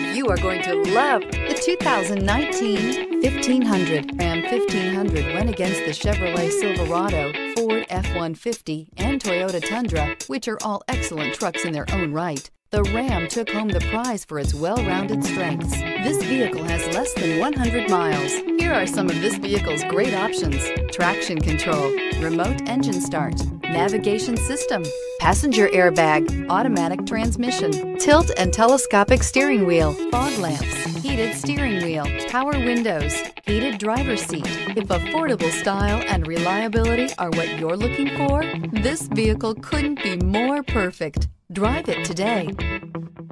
You are going to love the 2019 1500. Ram 1500 went against the Chevrolet Silverado, Ford F-150, and Toyota Tundra, which are all excellent trucks in their own right. The Ram took home the prize for its well-rounded strengths. This vehicle has less than 100 miles. Here are some of this vehicle's great options: traction control, remote engine start, navigation system, passenger airbag, automatic transmission, tilt and telescopic steering wheel, fog lamps, heated steering wheel, power windows, heated driver's seat. If affordable style and reliability are what you're looking for, this vehicle couldn't be more perfect. Drive it today.